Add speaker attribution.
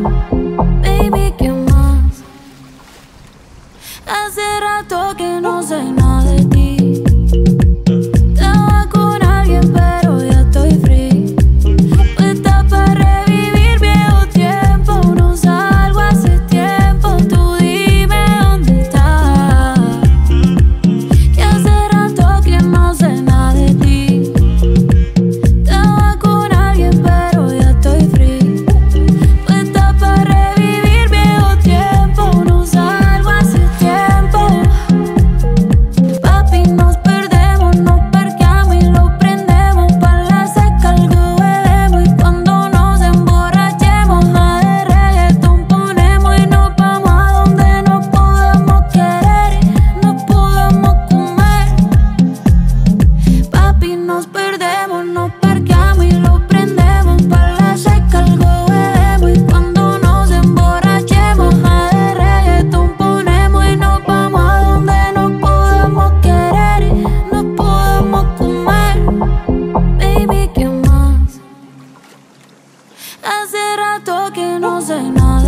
Speaker 1: Baby, ¿qué más? Hace rato que no sé nada de ti. Estaba con alguien pero ya estoy free. Puesta para revivir viejo tiempo. No salgo hace tiempo. Tú dime dónde estás. Que hace rato que no sé nada de ti. Estaba con alguien pero ya estoy free. Puesta para revivir viejo tiempo. No salgo hace tiempo. Papi, nos perdemos, nos parqueamos y lo prendemos. Pa' la seca algo bebemos. Y cuando nos emborrachemos, a de reggaetón ponemos. Y nos vamos a donde nos podamos querer, nos podamos comer. Papi, nos perdemos, nos parqueamos y lo prendemos. Pa' la seca algo bebemos. Y cuando nos emborrachemos, a de reggaetón ponemos. Y nos vamos a donde nos podamos querer, nos podamos comer. Baby, ¿qué más? Hace rato que no sé nada